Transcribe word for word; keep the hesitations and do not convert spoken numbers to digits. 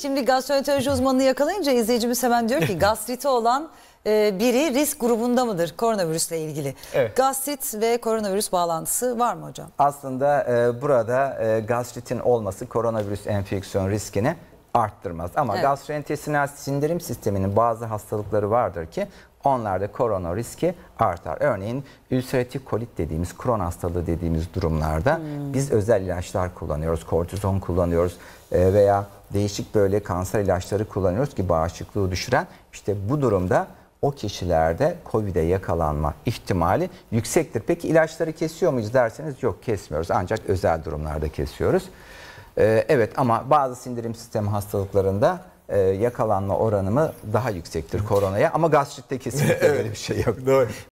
Şimdi gastroenteroloji uzmanını yakalayınca izleyicimiz hemen diyor ki gastriti olan e, biri risk grubunda mıdır koronavirüsle ilgili? Evet. Gastrit ve koronavirüs bağlantısı var mı hocam? Aslında e, burada e, gastritin olması koronavirüs enfeksiyon riskini arttırmaz. Ama Evet. gastrointestinal sindirim sisteminin bazı hastalıkları vardır ki onlarda korona riski artar. Örneğin ülseratif kolit dediğimiz, Crohn hastalığı dediğimiz durumlarda hmm. biz özel ilaçlar kullanıyoruz, kortizon kullanıyoruz e, veya değişik böyle kanser ilaçları kullanıyoruz ki bağışıklığı düşüren. İşte bu durumda o kişilerde Covid'e yakalanma ihtimali yüksektir. Peki ilaçları kesiyor muyuz derseniz yok, kesmiyoruz. Ancak özel durumlarda kesiyoruz. Ee, evet ama bazı sindirim sistemi hastalıklarında e, yakalanma oranımı daha yüksektir koronaya. Ama gastritte kesinlikle Evet. böyle bir şey yok. Doğru.